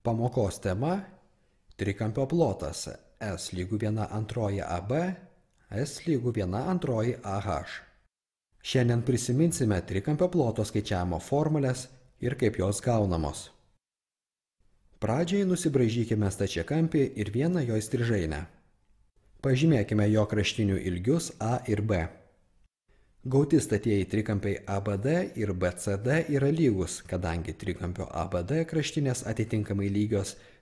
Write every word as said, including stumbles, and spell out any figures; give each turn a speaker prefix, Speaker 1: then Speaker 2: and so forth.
Speaker 1: Pamokos tema – trikampio plotas S lygu viena antroji AB, S lygu viena antroji AH. Šiandien prisiminsime trikampio ploto skaičiavimo formulės ir kaip jos gaunamos. Pradžiai nusibraižykime stačiakampį ir vieną jo įstrižainę. Pažymėkime jo kraštinių ilgius A ir B. Gauti statieji trikampiai A B D ir B C D yra lygus, kadangi trikampio A B D kraštinės atitinkamai lygios